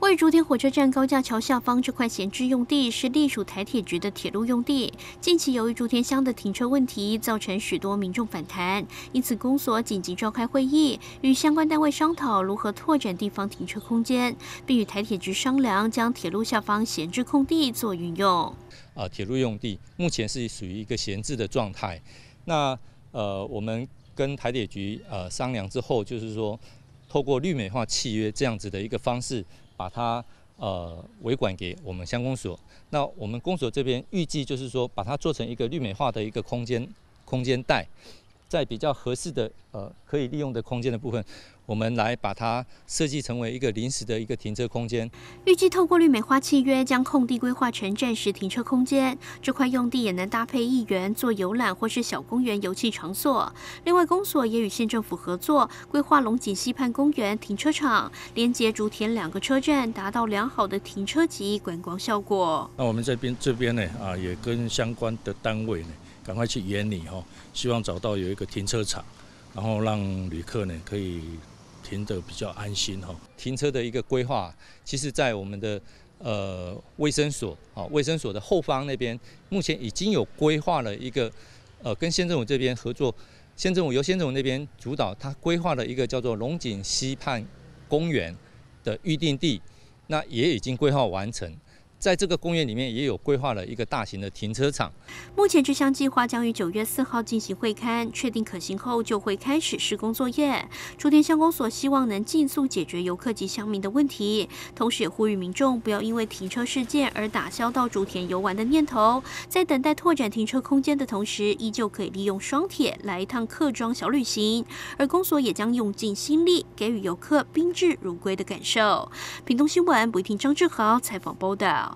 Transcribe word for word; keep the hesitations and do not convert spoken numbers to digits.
位于竹田火车站高架桥下方这块闲置用地是隶属台铁局的铁路用地。近期由于竹田乡的停车问题，造成许多民众反弹，因此公所紧急召开会议，与相关单位商讨如何拓展地方停车空间，并与台铁局商量将铁路下方闲置空地做运用。 呃，铁路用地目前是属于一个闲置的状态。那呃，我们跟台铁局呃商量之后，就是说，透过绿美化契约这样子的一个方式，把它呃委管给我们乡公所。那我们公所这边预计就是说，把它做成一个绿美化的一个空间空间带，在比较合适的呃可以利用的空间的部分，我们来把它设计成为一个临时的一个停车空间。 预计透过绿美化契约，将空地规划成暂时停车空间。这块用地也能搭配议员做游览或是小公园游憩场所。另外，公所也与县政府合作，规划龙井溪畔公园停车场，连接竹田两个车站，达到良好的停车及观光效果。 那我们这边这边呢啊，也跟相关的单位呢，赶快去研拟哈，希望找到有一个停车场，然后让旅客呢可以停得比较安心哈。 停车的一个规划，其实在我们的呃卫生所啊，卫生所的后方那边，目前已经有规划了一个呃跟县政府这边合作，县政府由县政府那边主导，它规划了一个叫做龙井溪畔公园的预定地，那也已经规划完成。在这个公园里面也有规划了一个大型的停车场。 目前这项计划将于九月四号进行会勘，确定可行后就会开始施工作业。竹田乡公所希望能尽速解决游客及乡民的问题，同时也呼吁民众不要因为停车事件而打消到竹田游玩的念头。在等待拓展停车空间的同时，依旧可以利用双铁来一趟客庄小旅行。而公所也将用尽心力，给予游客宾至如归的感受。屏东新闻不一定张志豪采访报道。